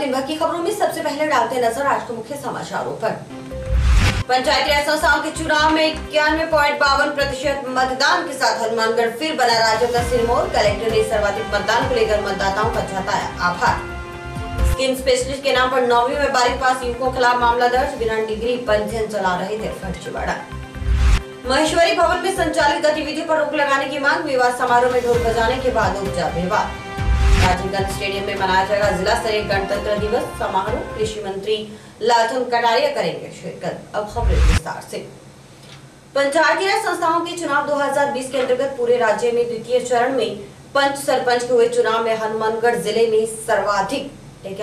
दिन भर की खबरों में सबसे पहले डालते नजर आज के मुख्य समाचारों पर। पंचायती राज संस्थाओं के चुनाव में 91.52% मतदान के साथ हनुमानगढ़ फिर बना राज्य का सिरमौर। कलेक्टर ने सर्वाधिक मतदान को लेकर मतदाताओं का जताया आभार। स्किन स्पेशलिस्ट के नाम पर 9वीं में 12वीं पास युवकों के खिलाफ मामला दर्ज। बिना डिग्री पंजीयन चला रहे थे फर्जीवाड़ा। महेश्वरी भवन में संचालित गतिविधियों पर रोक लगाने की मांग। विवाह समारोह में ढोल बजाने के बाद उपजा विवाद। राजीव गांधी स्टेडियम में मनाया जाएगा जिला स्तरीय गणतंत्र दिवस समारोह। कृषि मंत्री लालचंद कटारिया करेंगे शिरकत। अब खबरें विस्तार से। पंचायती राज संस्थाओं के चुनाव 2020 के अंतर्गत पूरे राज्य में द्वितीय चरण में पंच सरपंच के हुए चुनाव में हनुमानगढ़ जिले में सर्वाधिक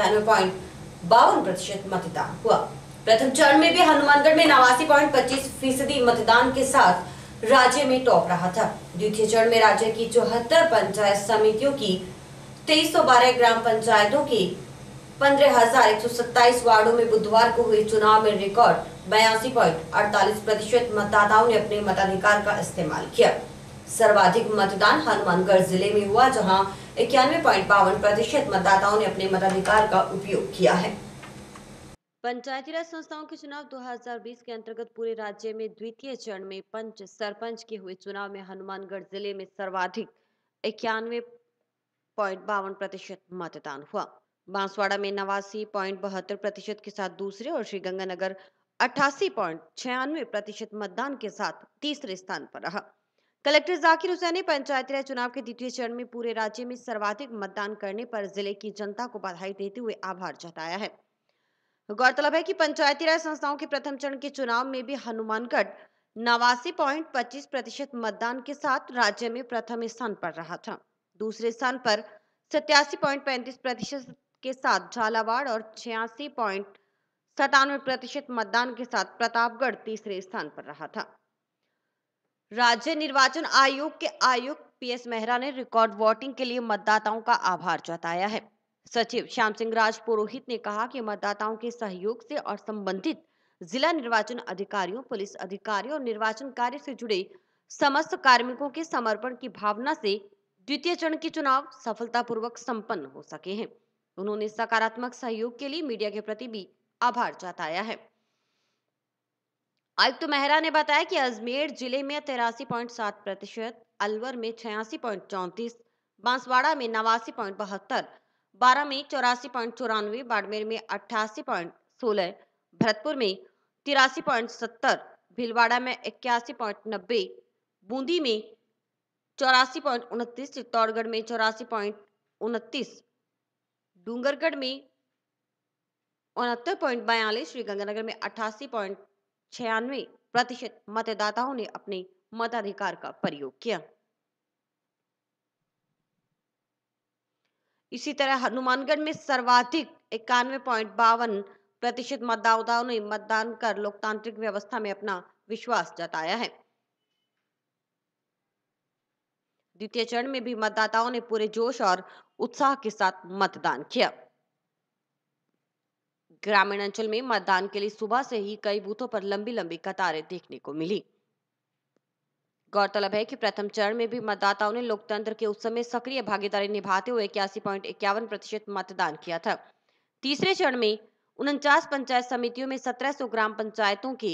91.52% मतदान हुआ। प्रथम चरण में भी हनुमानगढ़ में 89.25% मतदान के साथ राज्य में टॉप रहा था। द्वितीय चरण में राज्य की 74 पंचायत समितियों की 2312 ग्राम पंचायतों की 15,127 वार्डों में बुधवार को हुए चुनाव में रिकॉर्ड 82.48% मतदाताओं ने अपने मताधिकार का इस्तेमाल किया। सर्वाधिक मतदान हनुमानगढ़ जिले में हुआ, जहां 91.52% मतदाताओं ने अपने मताधिकार का उपयोग किया है। पंचायती राज संस्थाओं के चुनाव 2020 के अंतर्गत पूरे राज्य में द्वितीय चरण में पंच सरपंच के हुए चुनाव में हनुमानगढ़ जिले में सर्वाधिक 91.52% मतदान हुआ। बांसवाड़ा में 89.72% के साथ दूसरे और श्रीगंगानगर 88.96% मतदान के साथ तीसरे स्थान पर रहा। कलेक्टर जाकिर हुसैन ने पंचायती राज चुनाव के द्वितीय चरण में पूरे राज्य में सर्वाधिक मतदान करने पर जिले की जनता को बधाई देते हुए आभार जताया है। गौरतलब है कि पंचायती राज संस्थाओं के प्रथम चरण के चुनाव में भी हनुमानगढ़ 89.25% मतदान के साथ राज्य में प्रथम स्थान पर रहा था। दूसरे स्थान पर 87.35% के साथ झालावाड़ और 86.97% मतदान के साथ प्रतापगढ़ तीसरे स्थान पर रहा था। राज्य निर्वाचन आयोग के आयुक्त PS मेहरा ने रिकॉर्ड वोटिंग के लिए मतदाताओं का आभार जताया है। सचिव श्याम सिंह राज पुरोहित ने कहा कि मतदाताओं के सहयोग से और संबंधित जिला निर्वाचन अधिकारियों, पुलिस अधिकारियों और निर्वाचन कार्य से जुड़े समस्त कार्मिकों के समर्पण की भावना से द्वितीय चरण के चुनाव सफलतापूर्वक संपन्न हो सके हैं। उन्होंने सकारात्मक सहयोग के लिए मीडिया के प्रति भी आभार जताया है। आयुक्त मेहरा ने बताया कि अजमेर जिले में 83.7%, अलवर में 86.34%, बांसवाड़ा में 89.72%, बारा में 84.94%, बाड़मेर में 88.16%, भरतपुर में 83.70%, भीलवाड़ा में 81.90%, बूंदी में 84.29%, चित्तौड़गढ़ में 84.29%, डूंगरगढ़ में 69.42%, श्रीगंगानगर में 88.96% मतदाताओं ने अपने मताधिकार का प्रयोग किया। इसी तरह हनुमानगढ़ में सर्वाधिक 91.52% मतदाताओं ने मतदान कर लोकतांत्रिक व्यवस्था में अपना विश्वास जताया है। द्वितीय चरण में भी मतदाताओं ने पूरे जोश और उत्साह के साथ मतदान किया। ग्रामीण अंचल में मतदान के लिए सुबह से ही कई बूथों पर लंबी लंबी कतारें देखने को मिली। गौरतलब है कि प्रथम चरण में भी मतदाताओं ने लोकतंत्र के उत्सव में सक्रिय भागीदारी निभाते हुए 81.51% मतदान किया था। तीसरे चरण में 49 पंचायत समितियों में 1700 ग्राम पंचायतों के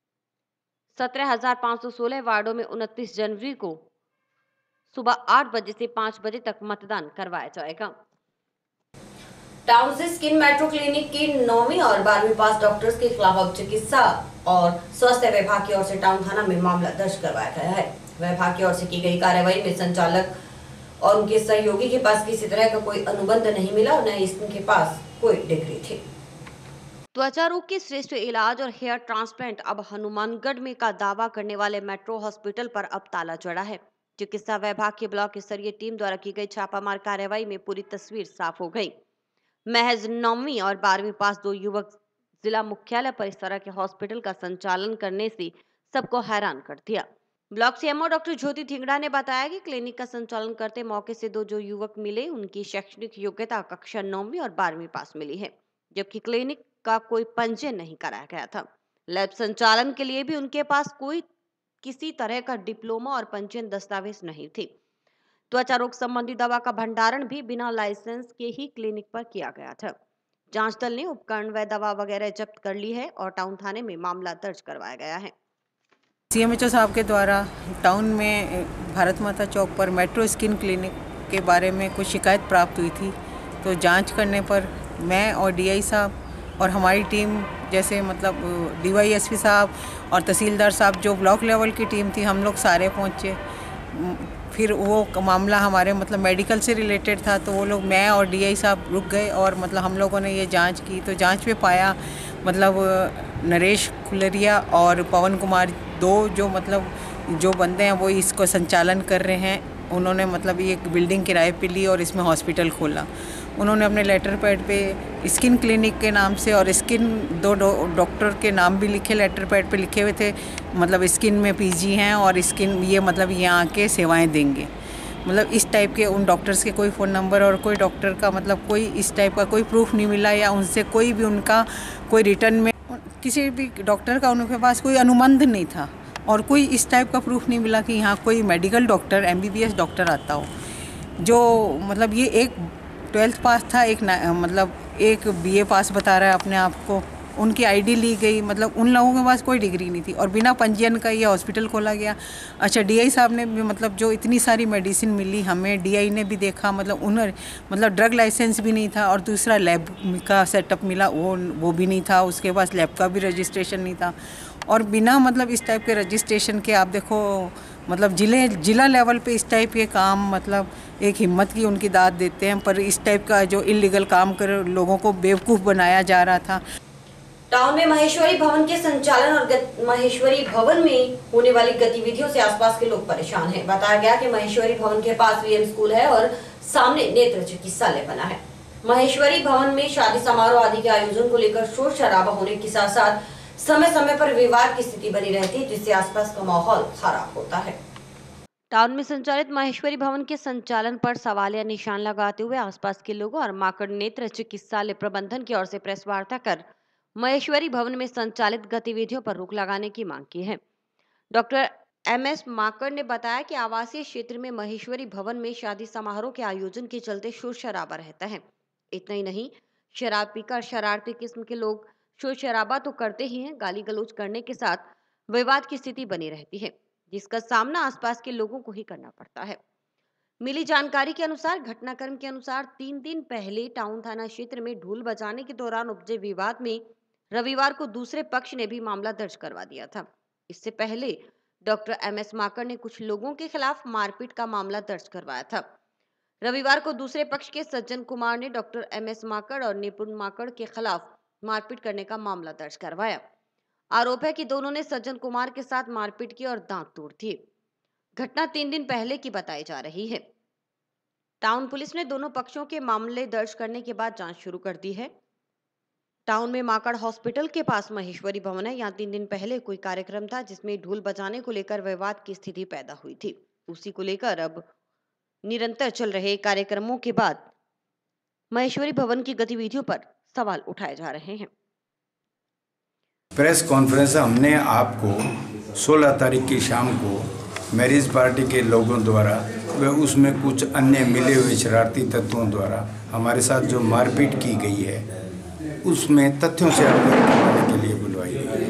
17,516 वार्डों में 29 जनवरी को सुबह 8 बजे से 5 बजे तक मतदान करवाया जाएगा। टाउन से स्किन मेट्रो क्लिनिक की 9वीं और 12वीं पास डॉक्टर्स के खिलाफ अब चिकित्सा और स्वास्थ्य विभाग की ओर से टाउन थाना में मामला दर्ज करवाया गया है। विभाग की ओर से की गई कार्रवाई में संचालक और उनके सहयोगी के पास किसी तरह का कोई अनुबंध नहीं मिला और न ही इनके पास कोई डिग्री थी। त्वचा रोग के श्रेष्ठ इलाज और हेयर ट्रांसप्लांट अब हनुमानगढ़ में का दावा करने वाले मेट्रो हॉस्पिटल पर अब ताला जड़ा है। चिकित्सा विभाग की ब्लॉक स्तरीय टीम द्वारा की गई छापामार कार्रवाई में पूरी तस्वीर साफ हो गई। महज 9वीं और 12वीं पास 2 युवक जिला मुख्यालय पर इस तरह के हॉस्पिटल का संचालन करने से सबको हैरान कर दिया। Block CMO doctor Jyoti Dhingra ने बताया कि क्लिनिक का संचालन करते मौके से 2 जो युवक मिले, उनकी शैक्षणिक योग्यता कक्षा 9वीं और 12वीं पास मिली है, जबकि क्लिनिक का कोई पंजीयन नहीं कराया गया था। लैब संचालन के लिए भी उनके पास कोई किसी तरह का डिप्लोमा और पंजीयन दस्तावेज नहीं थे। त्वचा रोग संबंधी दवा का भंडारण भी बिना लाइसेंस के ही क्लिनिक पर किया गया था। जांच दल ने उपकरण व दवा वगैरह जब्त कर ली है और टाउन थाने में मामला दर्ज करवाया गया है। CMHO साहब के द्वारा टाउन में भारत माता चौक पर मेट्रो स्किन क्लिनिक के बारे में कुछ शिकायत प्राप्त हुई थी, तो जांच करने पर मैं और DI साहब और हमारी टीम, जैसे मतलब DYSP साहब और तहसीलदार साहब, जो ब्लॉक लेवल की टीम थी, हम लोग सारे पहुँचे। फिर वो मामला हमारे मतलब मेडिकल से रिलेटेड था, तो वो लोग, मैं और DI साहब रुक गए और मतलब हम लोगों ने ये जांच की। तो जांच में पाया मतलब नरेश खुलरिया और पवन कुमार, दो जो बंदे हैं वो इसको संचालन कर रहे हैं। उन्होंने मतलब ये एक बिल्डिंग किराए पे ली और इसमें हॉस्पिटल खोला। उन्होंने अपने लेटर पैड पे स्किन क्लिनिक के नाम से और स्किन दो डॉक्टर के नाम भी लिखे, लेटर पैड पे लिखे हुए थे, मतलब स्किन में PG हैं और स्किन ये मतलब यहाँ आके सेवाएं देंगे। मतलब इस टाइप के उन डॉक्टर्स के कोई फ़ोन नंबर और कोई डॉक्टर का मतलब कोई इस टाइप का कोई प्रूफ नहीं मिला, या उनसे कोई भी उनका कोई रिटर्न में किसी भी डॉक्टर का उनके पास कोई अनुबंध नहीं था और कोई इस टाइप का प्रूफ नहीं मिला कि यहाँ कोई मेडिकल डॉक्टर MBBS डॉक्टर आता हो। जो मतलब ये एक 12th पास था, एक BA पास बता रहा है अपने आप को। उनकी ID ली गई, मतलब उन लोगों के पास कोई डिग्री नहीं थी और बिना पंजीयन का ये हॉस्पिटल खोला गया। अच्छा, DI साहब ने भी मतलब जो इतनी सारी मेडिसिन मिली हमें, DI ने भी देखा, मतलब उन्हें मतलब ड्रग लाइसेंस भी नहीं था और दूसरा लैब का सेटअप मिला, वो भी नहीं था, उसके पास लैब का भी रजिस्ट्रेशन नहीं था। और बिना मतलब इस टाइप के रजिस्ट्रेशन के आप देखो, मतलब जिला लेवल पे इस टाइप के काम, मतलब एक हिम्मत की उनकी दाद देते हैं, पर इस टाइप का जो इलीगल काम कर लोगों को बेवकूफ़ बनाया जा रहा था। टाउन में महेश्वरी भवन के संचालन और महेश्वरी भवन में होने वाली गतिविधियों से आसपास के लोग परेशान हैं। बताया गया कि महेश्वरी भवन के पास VM स्कूल है और सामने नेत्र चिकित्सालय बना है। महेश्वरी भवन में शादी समारोह आदि के आयोजन को लेकर शोर शराबा होने के साथ साथ समय समय पर विवाद की स्थिति बनी रहती है, जिससे आसपास का माहौल खराब होता है। टाउन में संचालित महेश्वरी भवन के संचालन पर सवालिया निशान लगाते हुए आसपास के लोगों और माकड़ नेत्र चिकित्सालय प्रबंधन की ओर से प्रेस वार्ता कर महेश्वरी भवन में संचालित गतिविधियों पर रोक लगाने की मांग की है। डॉक्टर MS माकड़ ने बताया कि आवासीय क्षेत्र में महेश्वरी भवन में शादी समारोह के आयोजन के चलते शोर शराबा रहता है। इतना ही नहीं, शराब पीकर शरारती किस्म के लोग शोर शराबा तो करते ही हैं, गाली गलौज करने के साथ विवाद की स्थिति बनी रहती है, जिसका सामना आसपास के लोगों को ही करना पड़ता है। मिली जानकारी के अनुसार, घटनाक्रम के अनुसार 3 दिन पहले टाउन थाना क्षेत्र में ढोल बजाने के दौरान उपजे विवाद में रविवार को दूसरे पक्ष ने भी मामला दर्ज करवा दिया था। इससे पहले डॉक्टर MS माकड़ ने कुछ लोगों के खिलाफ मारपीट का मामला दर्ज करवाया था। रविवार को दूसरे पक्ष के सज्जन कुमार ने डॉक्टर MS माकड़ और निपुण माकड़ के खिलाफ मारपीट करने का मामला दर्ज करवाया। आरोप है कि दोनों ने सज्जन कुमार के साथ मारपीट की और दांत तोड़ दिए। घटना 3 दिन पहले की बताई जा रही है। टाउन पुलिस ने दोनों पक्षों के मामले दर्ज करने के बाद जांच शुरू कर दी है। टाउन में माकड़ हॉस्पिटल के पास महेश्वरी भवन है। यहाँ 3 दिन पहले कोई कार्यक्रम था जिसमें ढोल बजाने को लेकर विवाद की स्थिति पैदा हुई थी। उसी को लेकर अब निरंतर चल रहे कार्यक्रमों के बाद महेश्वरी भवन की गतिविधियों पर सवाल उठाए जा रहे हैं। प्रेस कॉन्फ्रेंस हमने आपको 16 तारीख की शाम को मैरिज पार्टी के लोगों द्वारा व उसमें कुछ अन्य मिले हुए शरारती तत्वों द्वारा हमारे साथ जो मारपीट की गई है, उसमें तथ्यों से अवगत कराने के लिए बुलवाई गई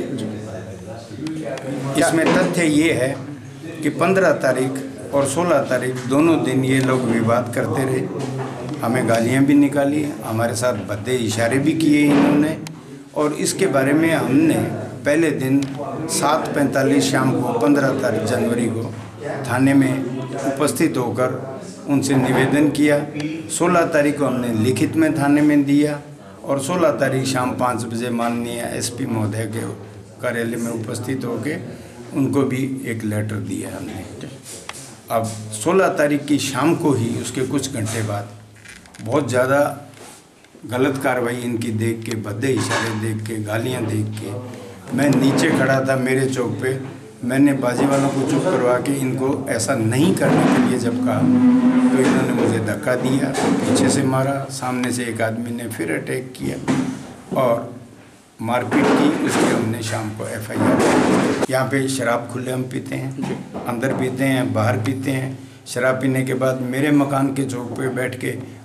है। इसमें तथ्य ये है कि 15 तारीख और 16 तारीख दोनों दिन ये लोग विवाद करते रहे। हमें गालियां भी निकाली, हमारे साथ भद्दे इशारे भी किए इन्होंने, और इसके बारे में हमने पहले दिन 7:45 शाम को 15 जनवरी को थाने में उपस्थित होकर उनसे निवेदन किया। 16 तारीख को हमने लिखित में थाने में दिया और 16 तारीख शाम 5 बजे माननीय SP महोदय के कार्यालय में उपस्थित होकर उनको भी एक लेटर दिया हमने। अब 16 तारीख की शाम को ही उसके कुछ घंटे बाद बहुत ज़्यादा गलत कार्रवाई इनकी देख के, भद्दे इशारे देख के, गालियां देख के मैं नीचे खड़ा था मेरे चौक पे। मैंने बाजी वालों को चुप करवा के इनको ऐसा नहीं करने के लिए जब कहा तो इन्होंने मुझे धक्का दिया, पीछे से मारा, सामने से एक आदमी ने फिर अटैक किया और मारपीट की। उसकी हमने शाम को FIR। यहाँ पे शराब खुले हम पीते हैं, अंदर पीते हैं, बाहर पीते हैं। शराब पीने के बाद मेरे मकान के चौक पे बैठ के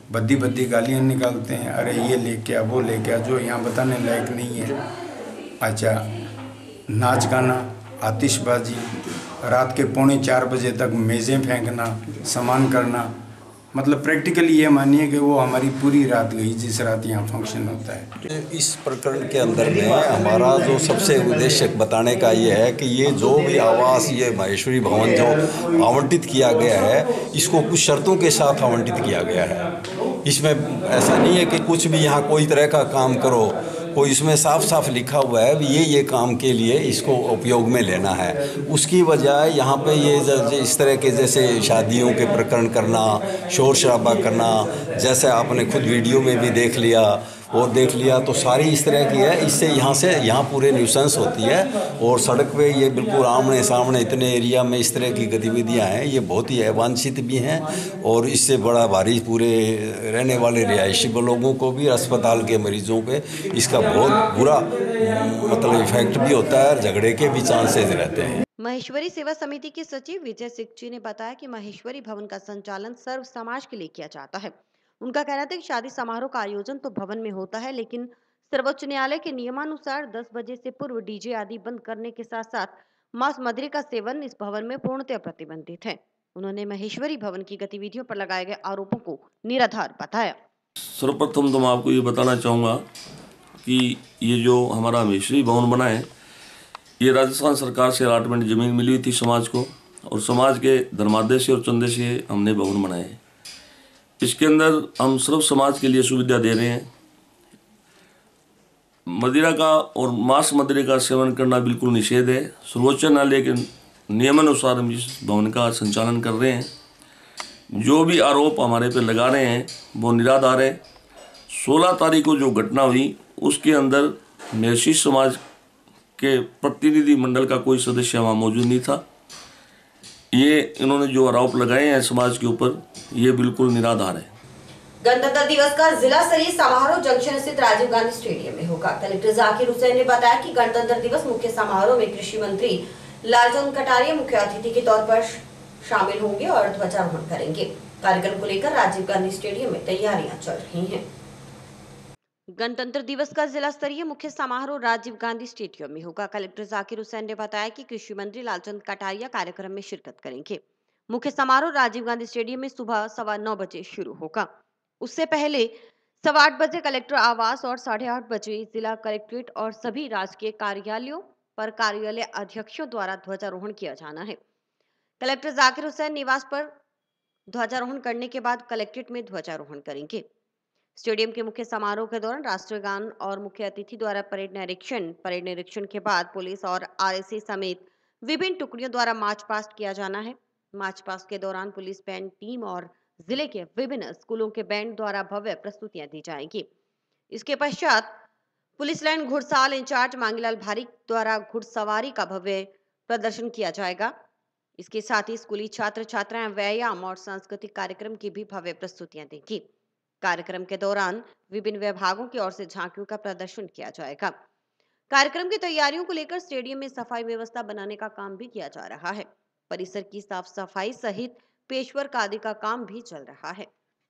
भद्दी भद्दी गालियाँ निकालते हैं, अरे ये लेके आ वो लेके आ, जो यहाँ बताने लायक नहीं है। अच्छा, नाच गाना, आतिशबाजी, रात के 3:45 बजे तक मेज़ें फेंकना, सामान करना, मतलब प्रैक्टिकली ये मानिए कि वो हमारी पूरी रात गई जिस रात यहाँ फंक्शन होता है। इस प्रकरण के अंदर में हमारा जो सबसे उद्देश्य बताने का ये है कि ये जो भी आवास, ये माहेश्वरी भवन जो आवंटित किया गया है, इसको कुछ शर्तों के साथ आवंटित किया गया है। इसमें ऐसा नहीं है कि कुछ भी यहाँ कोई तरह का काम करो, कोई इसमें साफ साफ लिखा हुआ है भी ये काम के लिए इसको उपयोग में लेना है। उसकी बजाय यहाँ पे ये इस तरह के जैसे शादियों के प्रकरण करना, शोर शराबा करना, जैसे आपने खुद वीडियो में भी देख लिया तो सारी इस तरह की है। इससे यहाँ पूरे न्यूसेंस होती है और सड़क पे ये बिल्कुल आमने सामने इतने एरिया में इस तरह की गतिविधियाँ हैं, ये बहुत ही अवांछित भी हैं और इससे बड़ा भारी पूरे रहने वाले रिहायशी लोगों को भी, अस्पताल के मरीजों पे इसका बहुत बुरा मतलब इफेक्ट भी होता है और झगड़े के भी चांसेस रहते हैं। महेश्वरी सेवा समिति के सचिव विजय सिक्ची ने बताया कि महेश्वरी भवन का संचालन सर्व समाज के लिए किया जाता है। उनका कहना था कि शादी समारोह का आयोजन तो भवन में होता है, लेकिन सर्वोच्च न्यायालय के नियमानुसार 10 बजे से पूर्व डीजे आदि बंद करने के साथ साथ मांस मदिरा का सेवन इस भवन में पूर्णतः प्रतिबंधित है। उन्होंने महेश्वरी भवन की गतिविधियों पर लगाए गए आरोपों को निराधार बताया। सर्वप्रथम तो मैं आपको ये बताना चाहूँगा कि ये जो हमारा महेश्वरी भवन बना है, ये राजस्थान सरकार से अलॉटमेंट ज़मीन मिली हुई थी समाज को, और समाज के धर्मादेय से और चंदे से हमने भवन बनाए हैं। इसके अंदर हम सर्व समाज के लिए सुविधा दे रहे हैं। मदिरा का और मांस मदिरा का सेवन करना बिल्कुल निषेध है। सर्वोच्च न्यायालय के नियमानुसार हम इस भवन का संचालन कर रहे हैं। जो भी आरोप हमारे पे लगा रहे हैं वो निराधार है। 16 तारीख को जो घटना हुई उसके अंदर महर्षि समाज के प्रतिनिधि मंडल का कोई सदस्य वहाँ मौजूद नहीं था। ये इन्होंने जो आरोप लगाए हैं समाज के ऊपर, ये बिल्कुल निराधार है। गणतंत्र दिवस का जिला स्तरीय समारोह जंक्शन स्थित राजीव गांधी स्टेडियम में होगा। कलेक्टर जाकिर हुसैन ने बताया कि गणतंत्र दिवस मुख्य समारोह में कृषि मंत्री लालचंद कटारिया मुख्य अतिथि के तौर पर शामिल होंगे और ध्वजारोहण करेंगे। कार्यक्रम को लेकर राजीव गांधी स्टेडियम में तैयारियां चल रही हैं। गणतंत्र दिवस का जिला स्तरीय मुख्य समारोह राजीव गांधी स्टेडियम में होगा। कलेक्टर जाकिर हुसैन ने बताया कि कृषि मंत्री लालचंद कटारिया कार्यक्रम में शिरकत करेंगे। मुख्य समारोह राजीव गांधी स्टेडियम में सुबह 9:15 बजे शुरू होगा। उससे पहले 8:15 बजे कलेक्टर आवास और 8:30 बजे जिला कलेक्ट्रेट और सभी राजकीय कार्यालयों पर कार्यालय अध्यक्षों द्वारा ध्वजारोहण किया जाना है। कलेक्टर जाकिर हुसैन निवास पर ध्वजारोहण करने के बाद कलेक्ट्रेट में ध्वजारोहण करेंगे। स्टेडियम के मुख्य समारोह के दौरान राष्ट्रीय गान और मुख्य अतिथि द्वारा परेड निरीक्षण के बाद पुलिस और आरएसी समेत विभिन्न टुकड़ियों द्वारा मार्च पास्ट किया जाना है। मार्च पास्ट के दौरान पुलिस बैंड टीम और जिले के विभिन्न स्कूलों के बैंड द्वारा भव्य प्रस्तुतियां दी जाएंगी। इसके पश्चात पुलिस लाइन घुड़साल इंचार्ज मांगीलाल भारिक द्वारा घुड़सवारी का भव्य प्रदर्शन किया जाएगा। इसके साथ ही स्कूली छात्र छात्राएं व्यायाम और सांस्कृतिक कार्यक्रम की भी भव्य प्रस्तुतियां देंगी। कार्यक्रम के दौरान विभिन्न विभागों की ओर से झांकियों का प्रदर्शन किया जाएगा। कार्यक्रम की तैयारियों को लेकर स्टेडियम में सफाई व्यवस्था बनाने का काम भी किया जा रहा है। परिसर की साफ सफाई सहित पेशवर आदि का काम भी चल रहा है।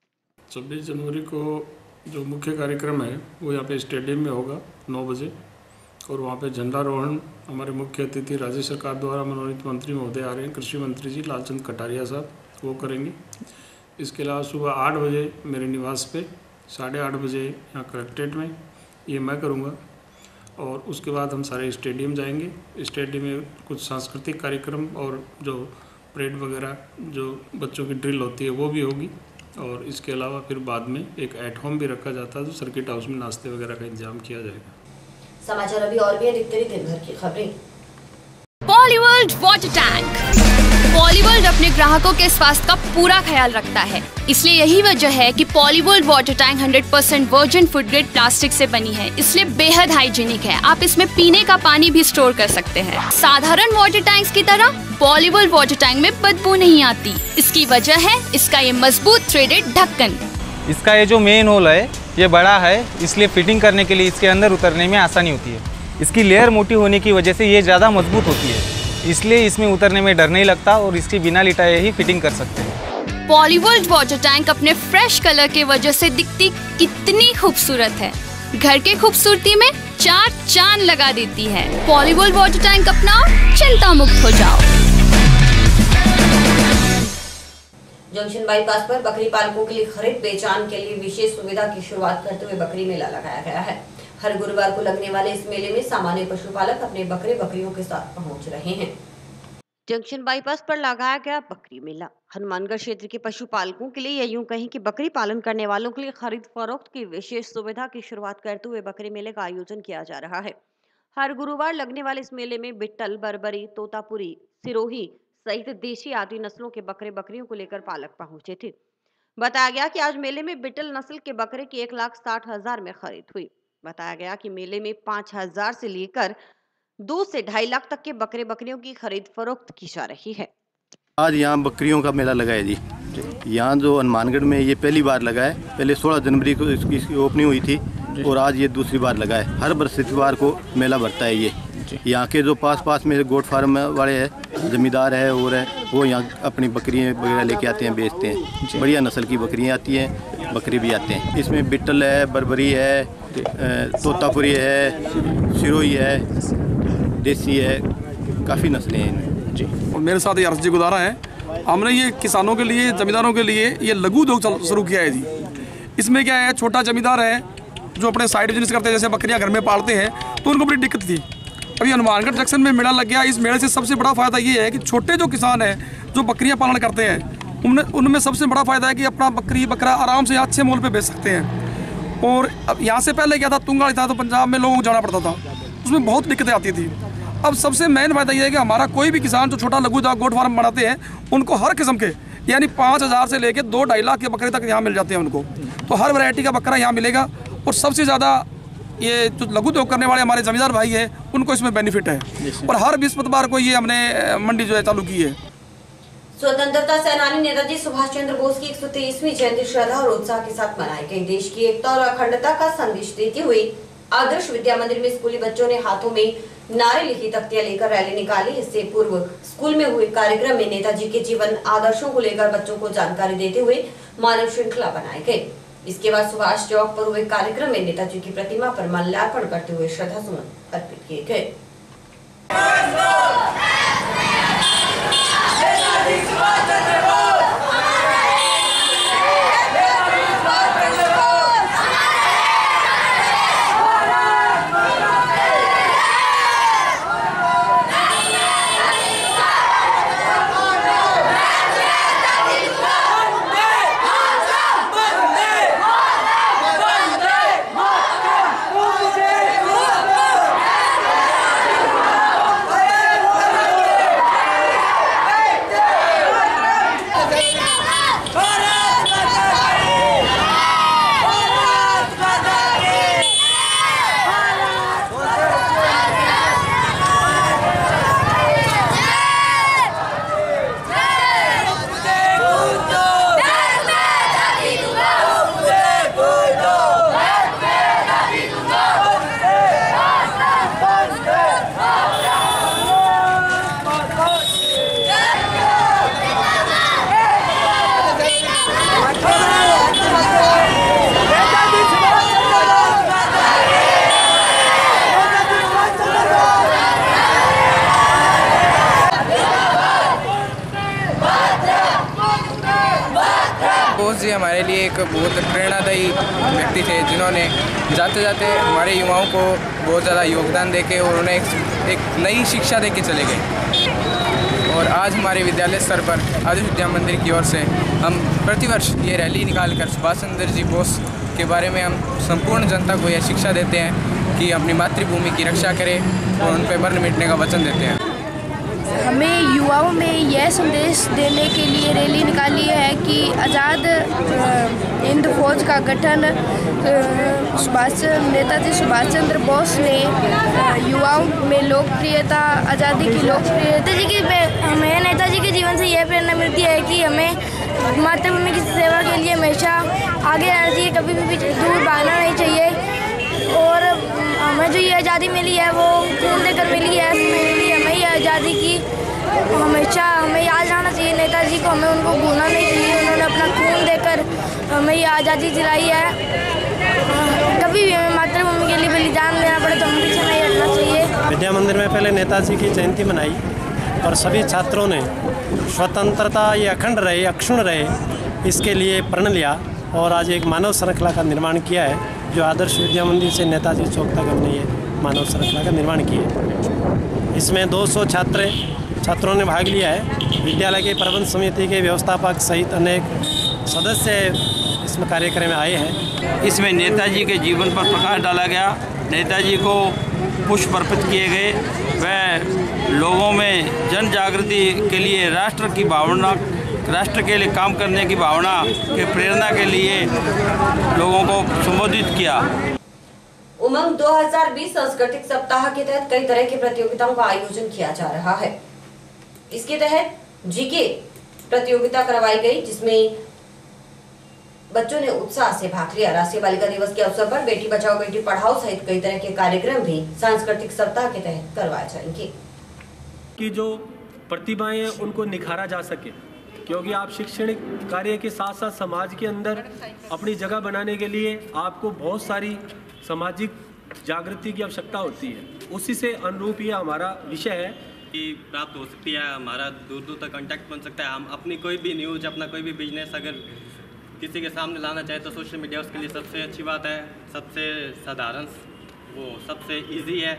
26 जनवरी को जो मुख्य कार्यक्रम है वो यहाँ पे स्टेडियम में होगा 9 बजे, और वहाँ पे झंडारोहण हमारे मुख्य अतिथि राज्य सरकार द्वारा मनोनीत मंत्री महोदय आ रहे हैं, कृषि मंत्री जी लालचंद कटारिया साहब, वो करेंगे। इसके अलावा सुबह 8 बजे मेरे निवास पे, 8:30 बजे यहाँ कलेक्ट्रेट में ये मैं करूँगा, और उसके बाद हम सारे स्टेडियम जाएंगे। स्टेडियम में कुछ सांस्कृतिक कार्यक्रम और जो परेड वगैरह जो बच्चों की ड्रिल होती है वो भी होगी, और इसके अलावा फिर बाद में एक एट होम भी रखा जाता है जो सर्किट हाउस में नाश्ते वगैरह का इंतजाम किया जाएगा। समाचार अभी और भी अधिकतर दिन भर की खबरें। पॉलीवर्ल्ड वाटर टैंक। पॉलीवर्ल्ड अपने ग्राहकों के स्वास्थ्य का पूरा ख्याल रखता है, इसलिए यही वजह है कि Polyworld water tank 100% virgin food grade plastic से बनी है, इसलिए बेहद हाइजीनिक है। आप इसमें पीने का पानी भी स्टोर कर सकते हैं। साधारण वाटर टैंक्स की तरह पॉलीवर्ल्ड वाटर टैंक में बदबू नहीं आती। इसकी वजह है इसका ये मजबूत थ्रेडेड ढक्कन। इसका ये जो मेन होल है ये बड़ा है, इसलिए फिटिंग करने के लिए इसके अंदर उतरने में आसानी होती है। इसकी लेयर मोटी होने की वजह से ये ज़्यादा मजबूत होती है, इसलिए इसमें उतरने में डर नहीं लगता और इसकी बिना लिटाए ही फिटिंग कर सकते हैं। पॉलीवर्ल्ड वाटर टैंक अपने फ्रेश कलर के वजह से दिखती कितनी खूबसूरत है। घर के खूबसूरती में 4 चांद लगा देती है। पॉलीवर्ल्ड वाटर टैंक अपनाओ, चिंता मुक्त हो जाओ। जंक्शन बाईपास पर बकरी पालकों के लिए खरीद बेचान के लिए विशेष सुविधा की शुरुआत करते हुए बकरी मेला लगाया गया है। हर गुरुवार को लगने वाले इस मेले में सामान्य पशुपालक अपने बकरियों के साथ पहुंच रहे हैं। जंक्शन बाईपास पर लगाया गया बकरी मेला हनुमानगढ़ क्षेत्र के पशुपालकों के लिए, या यूं कहीं कि बकरी पालन करने वालों के लिए खरीद फरोख्त की विशेष सुविधा की शुरुआत करते हुए बकरी मेले का आयोजन किया जा रहा है। हर गुरुवार लगने वाले इस मेले में बिट्टल, बरबरी, तोतापुरी, सिरोही सहित देशी आदि नस्लों के बकरियों को लेकर पालक पहुंचे थे। बताया गया कि आज मेले में बिट्टल नस्ल के बकरे की 1,60,000 में खरीद हुई। बताया गया कि मेले में 5,000 से लेकर 2 से 2.5 लाख तक के बकरियों की खरीद फरोख्त की जा रही है। आज यहाँ बकरियों का मेला लगा है जी। यहाँ जो हनुमानगढ़ में ये पहली बार लगा है। पहले 16 जनवरी को इसकी ओपनिंग हुई थी और आज ये दूसरी बार लगा है। हर बृहस्पतिवार को मेला भरता है ये। यहाँ के जो पास में गोट फार्म वाले हैं, जमींदार है और है, वो यहाँ अपनी बकरियाँ वगैरह लेके आते हैं, बेचते हैं। बढ़िया नस्ल की बकरियाँ आती हैं, बकरी भी आते हैं। इसमें बिट्टल है, बरबरी है, तोतापुरी है, सिरोही है, देसी है, काफ़ी नस्लें हैं इनमें जी। और मेरे साथ ये अर्श जी गुजारा है। हमने ये किसानों के लिए, जमींदारों के लिए ये लघु उद्योग शुरू किया है जी। इसमें क्या है, छोटा जमींदार है जो अपने साइड बिजनेस करते हैं, जैसे बकरियां घर में पालते हैं, तो उनको बड़ी दिक्कत थी। अभी हनुमानगढ़ जंक्शन में मेला लग गया। इस मेले से सबसे बड़ा फ़ायदा ये है कि छोटे जो किसान हैं जो बकरियाँ पालन करते हैं, उनमें सबसे बड़ा फ़ायदा है कि अपना बकरा आराम से अच्छे मोल पर बेच सकते हैं। और अब यहाँ से पहले क्या था, तुंगा था, तो पंजाब में लोगों को जाना पड़ता था, उसमें बहुत दिक्कतें आती थी। अब सबसे मेन फायदा ये है कि हमारा कोई भी किसान जो छोटा लघु गोट फार्म बनाते हैं, उनको हर किस्म के यानी 5,000 से लेकर 2-2.5 लाख के बकरे तक यहाँ मिल जाते हैं उनको। तो हर वैरायटी का बकरा यहाँ मिलेगा। और सबसे ज़्यादा ये जो लघु उद्योग करने वाले हमारे जमींदार भाई हैं, उनको इसमें बेनिफिट है। और हर बृहस्पतिवार को ये हमने मंडी जो है चालू की है। स्वतंत्रता सेनानी नेताजी सुभाष चंद्र बोस की 123वीं जयंती श्रद्धा और उत्साह के साथ मनाई गई। देश की एकता और अखंडता का संदेश देती हुई आदर्श विद्या मंदिर में स्कूली बच्चों ने हाथों में नारे लिखी तख्तियां लेकर रैली निकाली। इससे पूर्व स्कूल में हुए कार्यक्रम में नेताजी के जीवन आदर्शों को लेकर बच्चों को जानकारी देते हुए मानव श्रृंखला बनाई गई। इसके बाद सुभाष चौक पर हुए कार्यक्रम में नेताजी की प्रतिमा पर माल्यार्पण करते हुए श्रद्धा सुमन अर्पित किए गए। बोस जी हमारे लिए एक बहुत प्रेरणादायी व्यक्ति थे, जिन्होंने जाते जाते हमारे युवाओं को बहुत ज़्यादा योगदान देके और उन्हें एक नई शिक्षा देके चले गए। और आज हमारे विद्यालय स्तर पर आदर्श विद्या मंदिर की ओर से हम प्रतिवर्ष ये रैली निकालकर सुभाष चंद्र जी बोस के बारे में हम संपूर्ण जनता को यह शिक्षा देते हैं कि अपनी मातृभूमि की रक्षा करें और उन पर मरण मिटने का वचन देते हैं। हमें युवाओं में यह संदेश देने के लिए रैली निकाली है कि आज़ाद हिंद फौज का गठन नेताजी सुभाष चंद्र बोस ने युवाओं में लोकप्रियता, आज़ादी की लोकप्रियता हमें नेताजी के जीवन से यह प्रेरणा मिलती है कि हमें मातृभूमि की सेवा के लिए हमेशा आगे रहना चाहिए, कभी भी दूर भागना नहीं चाहिए। और हमें जो ये आज़ादी मिली है वो खून देकर मिली है, हमें ये आज़ादी की हमेशा हमें याद रहना चाहिए नेताजी को, हमें उनको भूलना नहीं चाहिए। उन्होंने हमें ये आज़ादी दिलाई है। कभी भी हमें मातृभूमि के लिए बलिदान देना पड़े तो हमें पीछे नहीं हटना चाहिए। विद्या मंदिर में पहले नेताजी की जयंती मनाई और सभी छात्रों ने स्वतंत्रता ये अखंड रहे, अक्षुण्ण रहे, इसके लिए प्रण लिया और आज एक मानव श्रृंखला का निर्माण किया है। जो आदर्श विद्या मंदिर से नेताजी चौक तक हमने ये मानव श्रृंखला का निर्माण किया है। इसमें 200 छात्रों ने भाग लिया है। विद्यालय के प्रबंध समिति के व्यवस्थापक सहित अनेक सदस्य इसमें कार्यक्रम में आए हैं। इसमें नेताजी के जीवन पर प्रकाश डाला गया, नेताजी को पुष्प अर्पित किए गए, वह लोगों में जन जागृति के लिए राष्ट्र की भावना, राष्ट्र के लिए काम करने की भावना के प्रेरणा के लिए लोगों को संबोधित किया। उमंग 2020 सांस्कृतिक सप्ताह के तहत कई तरह की प्रतियोगिताओं का आयोजन किया जा रहा है। इसके तहत जीके प्रतियोगिता करवाई गई, जिसमें बच्चों ने उत्साह से भाग लिया। राष्ट्रीय बालिका दिवस के अवसर पर बेटी बचाओ बेटी पढ़ाओ सहित कई तरह के कार्यक्रम भी सांस्कृतिक सप्ताह के तहत करवाए जाएंगे कि जो प्रतिभाएं हैं उनको निखारा जा सके, क्योंकि आप शैक्षणिक कार्य के साथ साथ समाज के अंदर अपनी जगह बनाने के लिए आपको बहुत सारी सामाजिक जागृति की आवश्यकता होती है। उसी से अनुरूप ये हमारा विषय है कि प्राप्त हो सकती है, हमारा दूर दूर तक कांटेक्ट बन सकता है। हम अपनी कोई भी न्यूज़, अपना कोई भी बिजनेस अगर किसी के सामने लाना चाहे तो सोशल मीडिया उसके लिए सबसे अच्छी बात है, सबसे साधारण, वो सबसे इजी है।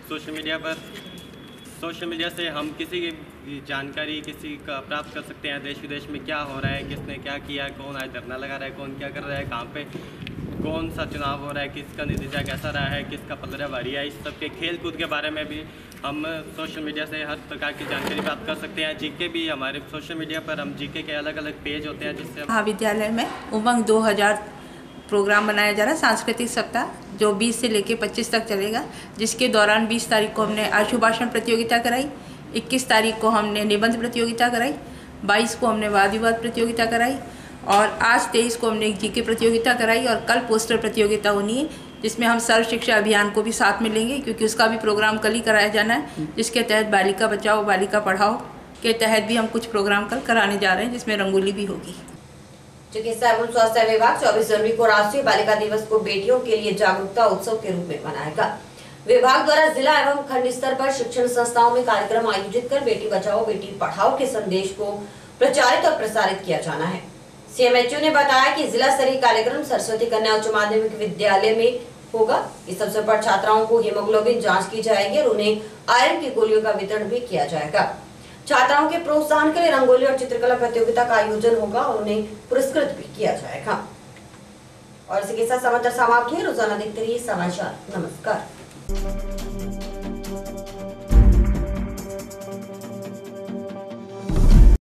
सोशल मीडिया से हम किसी की जानकारी किसी का प्राप्त कर सकते हैं। देश विदेश में क्या हो रहा है, किसने क्या किया, कौन आज धरना लगा रहा है, कौन क्या कर रहा है, कहाँ पे कौन सा चुनाव हो रहा है, किसका नतीजा कैसा रहा है, किसका पलड़ा भारी है, इस सब के खेल कूद के बारे में भी हम सोशल मीडिया से हर प्रकार की जानकारी प्राप्त कर सकते हैं। जीके भी हमारे सोशल मीडिया पर हम जीके के अलग अलग पेज होते हैं, जिससे महाविद्यालय में उमंग 2000 प्रोग्राम बनाया जा रहा है। सांस्कृतिक सप्ताह जो 20 से लेकर 25 तक चलेगा, जिसके दौरान 20 तारीख को हमने आशु भाषण प्रतियोगिता कराई, 21 तारीख को हमने निबंध प्रतियोगिता कराई, 22 को हमने वाद विवाद प्रतियोगिता कराई और आज 23 को हमने एक जीके प्रतियोगिता कराई और कल पोस्टर प्रतियोगिता होनी है, जिसमें हम सर्व शिक्षा अभियान को भी साथ में लेंगे, क्योंकि उसका भी प्रोग्राम कल ही कराया जाना है, जिसके तहत बालिका बचाओ बालिका पढ़ाओ के तहत भी हम कुछ प्रोग्राम कल कराने जा रहे हैं, जिसमें रंगोली भी होगी। चिकित्सा एवं स्वास्थ्य विभाग 24 जनवरी को राष्ट्रीय बालिका दिवस को बेटियों के लिए जागरूकता उत्सव के रूप में मनाएगा। विभाग द्वारा जिला एवं खंड स्तर पर शिक्षण संस्थाओं में कार्यक्रम आयोजित कर बेटी बचाओ बेटी पढ़ाओ के संदेश को प्रचारित और प्रसारित किया जाना है। सीएमएचओ ने बताया कि जिला स्तरीय कार्यक्रम सरस्वती कन्या उच्च माध्यमिक विद्यालय में होगा। इस अवसर पर छात्राओं को हीमोग्लोबिन जांच की जाएगी और उन्हें आयरन की गोलियों का वितरण भी किया जाएगा। छात्राओं के प्रोत्साहन के लिए रंगोली और चित्रकला प्रतियोगिता का आयोजन होगा और उन्हें पुरस्कृत भी किया जाएगा। और इसी के साथ समाचार समाप्त हुए। रोजाना देखते रहिए समाचार। नमस्कार।